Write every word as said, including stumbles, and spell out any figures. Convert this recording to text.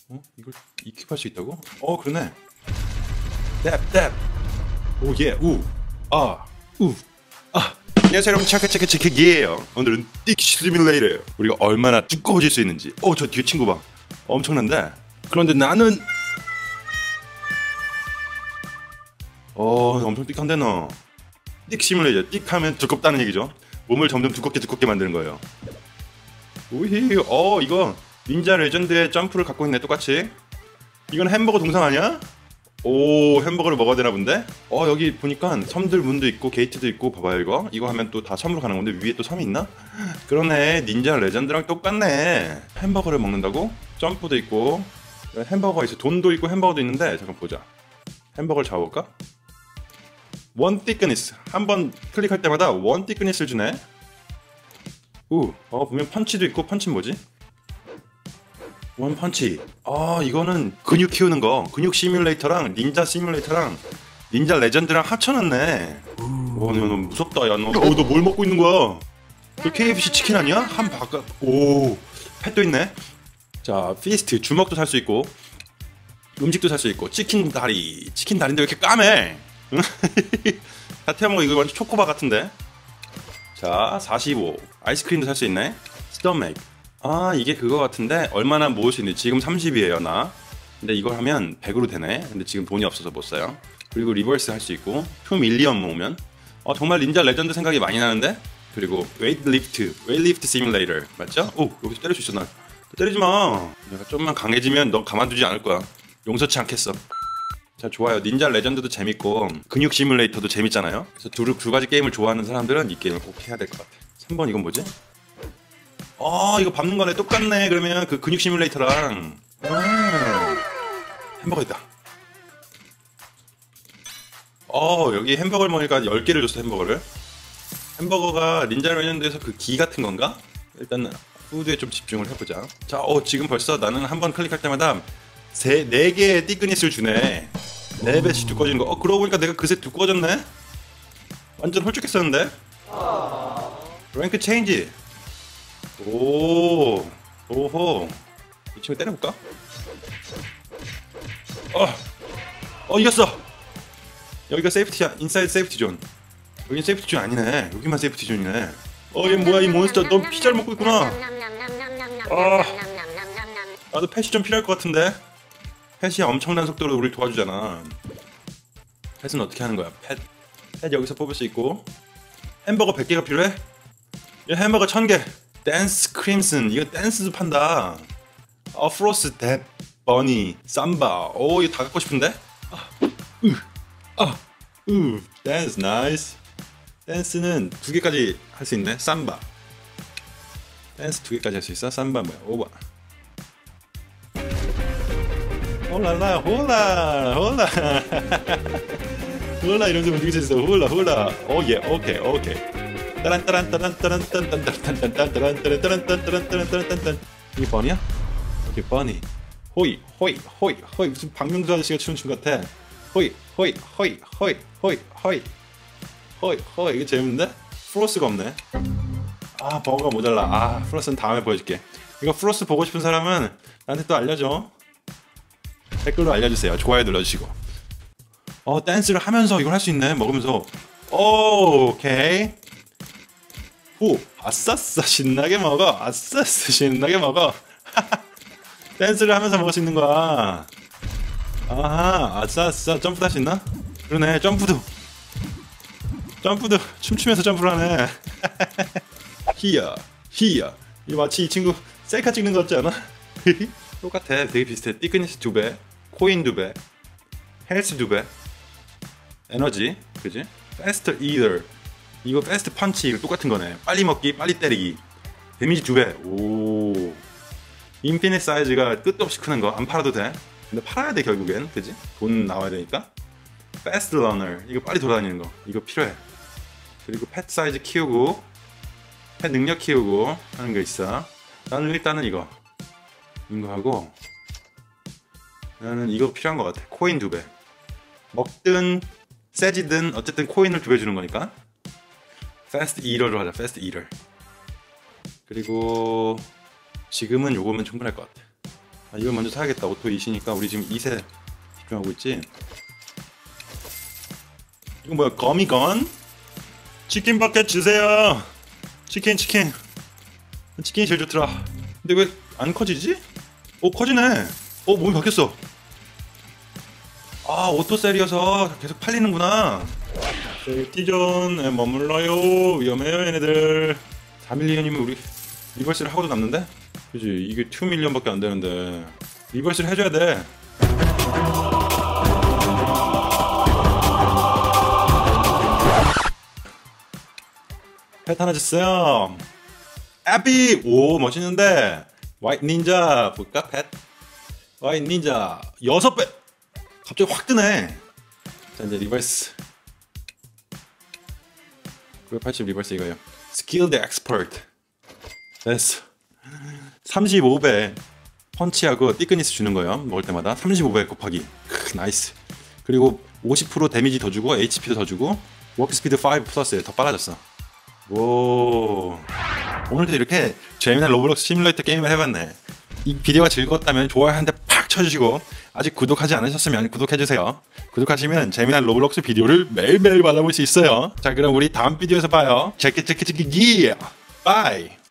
어? 이걸 이킵할 수 있다고? 어 그러네. 뎁 뎁. 오예 우. 아 우. 아. 안녕하세요 여러분, 차카차카차카기예요. 오늘은 띡 시뮬레이터예요. 우리가 얼마나 두꺼워질 수 있는지. 어 저 뒤에 친구 봐. 엄청난데. 그런데 나는 어 엄청 띡한데 너. 띡 시뮬레이터. 띡하면 두껍다는 얘기죠. 몸을 점점 두껍게 두껍게 만드는 거예요. 오히. 어 이거 닌자 레전드의 점프를 갖고 있네. 똑같이. 이건 햄버거 동상 아니야? 오 햄버거를 먹어야 되나 본데? 어 여기 보니까 섬들 문도 있고 게이트도 있고. 봐봐요 이거. 이거 하면 또 다 섬으로 가는 건데 위에 또 섬이 있나? 그러네. 닌자 레전드랑 똑같네. 햄버거를 먹는다고? 점프도 있고 햄버거가 있어. 돈도 있고 햄버거도 있는데 잠깐 보자. 햄버거를 잡아볼까? 원 thickness. 한번 클릭할 때마다 원 thickness를 주네. 우. 어 보면 펀치도 있고. 펀치는 뭐지? 원 펀치. 아 이거는 근육 키우는 거. 근육 시뮬레이터랑 닌자 시뮬레이터랑 닌자 레전드랑 합쳐놨네. 와 너 너무 무섭다. 야 너. 어, 너 뭘 먹고 있는 거야? 그 케이에프씨 치킨 아니야? 한 바깥. 오 펫도 있네. 자 피스트. 주먹도 살 수 있고 음식도 살 수 있고. 치킨 다리. 치킨 다리인데 왜 이렇게 까매? 다태한 거 이거 완전 초코바 같은데. 자 사십오. 아이스크림도 살 수 있네. 스토맥. 아 이게 그거 같은데 얼마나 모을 수 있는지. 지금 삼십이에요 나. 근데 이걸 하면 백으로 되네. 근데 지금 돈이 없어서 못 사요. 그리고 리버스 할 수 있고 이 밀리언 모으면 어 정말 닌자 레전드 생각이 많이 나는데. 그리고 웨이트리프트. 웨이트리프트 시뮬레이터 맞죠? 오 여기서 때릴 수 있어. 나 때리지 마. 내가 좀만 강해지면 너 가만두지 않을 거야. 용서치 않겠어. 자 좋아요. 닌자 레전드도 재밌고 근육 시뮬레이터도 재밌잖아요. 그래서 두, 두 가지 게임을 좋아하는 사람들은 이 게임을 꼭 해야 될 것 같아. 삼 번 이건 뭐지? 아 이거 밟는 거네. 똑같네. 그러면 그 근육 시뮬레이터랑. 아, 햄버거 있다. 어 여기 햄버거를 먹으니까 열 개를 줬어. 햄버거를. 햄버거가 닌자 레전드에서 그 기 같은 건가? 일단 푸드에 좀 집중을 해보자. 자 어 지금 벌써 나는 한 번 클릭할 때마다 세, 네 개의 띠그닛을 주네. 네 배씩 두꺼워지는 거. 어 그러고 보니까 내가 그새 두꺼워졌네? 완전 홀쭉했었는데? 랭크 체인지. 오, 오호. 이 친구 때려볼까? 어, 어 이겼어. 여기가 세이프티, 인사이드 세이프티 존. 여긴 세이프티 존 아니네. 여기만 세이프티 존이네. 어, 얘 뭐야 이 몬스터. 넌 피자를 먹고 있구나. 아, 나도 펫이 좀 필요할 것 같은데. 펫이 엄청난 속도로 우리를 도와주잖아. 펫은 어떻게 하는 거야? 펫, 펫 여기서 뽑을 수 있고. 햄버거 백 개가 필요해? 얘 햄버거 천 개. 댄스 크림슨. 이거 댄스도 판다. 어 프로스 뎁 버니 삼바. 오 이거 다 갖고 싶은데? 아, 으, 아, 으, 댄스 나이스. 댄스는 두 개까지 할 수 있네. 삼바. 댄스 두 개까지 할 수 있어. 삼바 뭐야? 오바. 홀라라 홀라 홀라 홀라 이러면서 움직일 수 있어. 홀라 홀라. 오예 오케이 오케이. 따란 따란 따란 따란 따란 따란 따란 따란 따란 따란 따란 따란 따란 따란 따란 따란. 이게 버니야? 이게 버니. 호이 호이 호이 호이. 무슨 박명수 아저씨가 추는 춤 같아. 호이 호이 호이 호이 호이 호이 호이 호이. 이거 재밌는데? 플로스가 없네. 아 버거가 모자라. 아 플로스는 다음에 보여줄게. 이거 플로스 보고 싶은 사람은 나한테 또 알려줘. 댓글로 알려주세요. 좋아요 눌러주시고. 어 댄스를 하면서 이걸 할 수 있네. 먹으면서. 오, 오케이. 후 아싸싸 신나게 먹어. 아싸싸 신나게 먹어. 댄스를 하면서 먹을 수 있는 거야. 아하 아싸싸. 점프도 할 수 있나? 그러네. 점프도 점프도 춤추면서 점프를 하네. 히야 히야. 이 마치 이 친구 셀카 찍는 거 같지 않아? 똑같아. 되게 비슷해. 띠크니스 두 배, 코인 두 배, 헬스 두 배, 에너지, 그지? 패스트 이더. 이거 패스트 펀치. 이거 똑같은 거네. 빨리 먹기, 빨리 때리기. 데미지 두 배. 오. 인피니트 사이즈가 끝도 없이 크는 거. 안 팔아도 돼. 근데 팔아야 돼 결국엔, 그지? 돈 나와야 되니까. 패스트 러너. 이거 빨리 돌아다니는 거. 이거 필요해. 그리고 펫 사이즈 키우고, 펫 능력 키우고 하는 거 있어. 나는 일단은 이거. 이거 하고 나는 이거 필요한 것 같아. 코인 두 배. 먹든 세지든 어쨌든 코인을 두 배 주는 거니까. 패스트 이터로 하자. 패스트 이터. 그리고 지금은 요거면 충분할 것 같아. 아, 이걸 먼저 사야겠다. 오토 이시니까 우리 지금 이세 집중하고 있지. 이거 뭐야? 거미건? 치킨 버켓 주세요. 치킨 치킨 치킨이 제일 좋더라. 근데 왜 안 커지지? 오 커지네. 오 몸이 바뀌었어. 아 오토셀이어서 계속 팔리는구나. 세이프티존에 머물러요. 위험해요 얘네들. 사 밀리언이면 우리 리버스를 하고도 남는데? 그지 이게 이 밀리언밖에 안 되는데 리버스를 해줘야 돼. 펫 하나 줬어요. 에픽! 오 멋있는데. 화이트 닌자 볼까? 펫 화이트 닌자 여섯 배. 갑자기 확 뜨네. 자 이제 리버스 구백팔십 리버스 이거요. 스킬드 엑스퍼트 됐어. 삼십오 배 펀치하고 띠크니스 주는 거예요. 먹을 때마다 삼십오 배 곱하기 크, 나이스. 그리고 오십 퍼센트 데미지 더 주고 에이치피도 더 주고 워크 스피드 오 플러스 더 빨라졌어. 오 오늘도 이렇게 재미난 로블록스 시뮬레이터 게임을 해봤네. 이 비디오가 즐거웠다면 좋아요 한 대 팍 쳐주시고 아직 구독하지 않으셨으면 구독해주세요. 구독하시면 재미난 로블록스 비디오를 매일매일 받아볼 수 있어요. 자 그럼 우리 다음 비디오에서 봐요. 체크 체크 체크 기 바이.